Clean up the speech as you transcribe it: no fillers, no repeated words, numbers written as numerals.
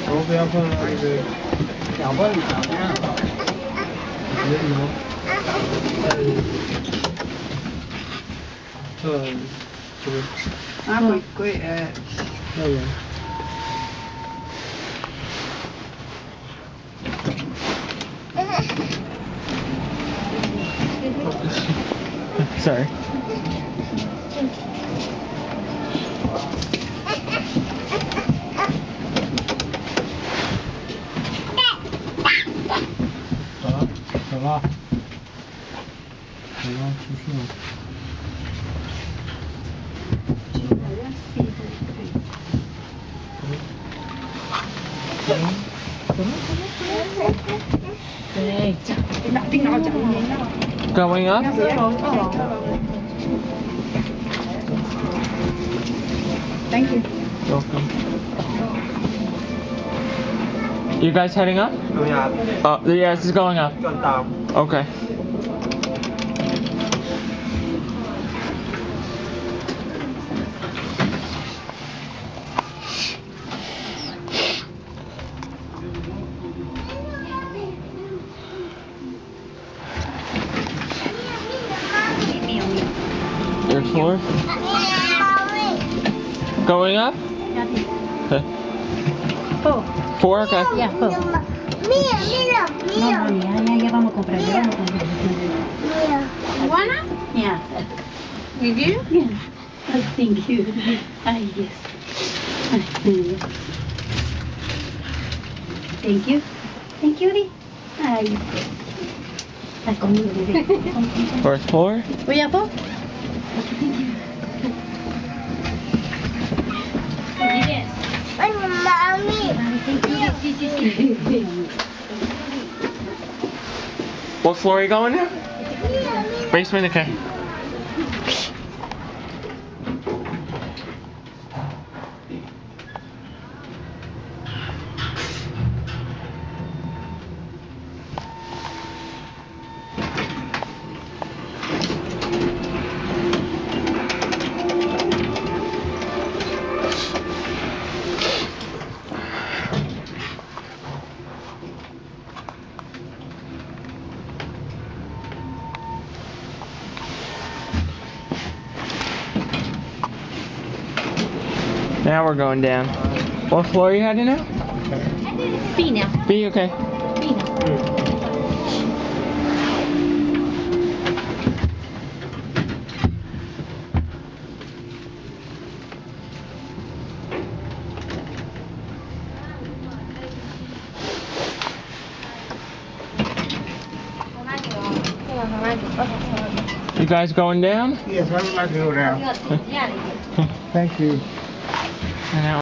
我不要碰那个。两份两份。别什么？这个。 啊，贵哎。 那个。Sorry. Hello. Hello, 出事了。Going up? Thank you. Welcome. You guys heading up? Going up. Yes, it's going up. Going down. Okay. Third floor? Going up? Okay. 4, okay. Ya, po. No, mami, ya vamos a comprar. Ya vamos a comprar. Wanna? Yeah. You do? Yeah. Oh, thank you. Ay, yes. Thank you. Thank you, Ri. Ay. Ay, conmigo, bebé. Fourth floor? Oye, po. What floor are you going to? Basement, okay. Now we're going down. What floor are you heading now? B now. B, okay. B now. You guys going down? Yes, I would like to go down. Thank you. And now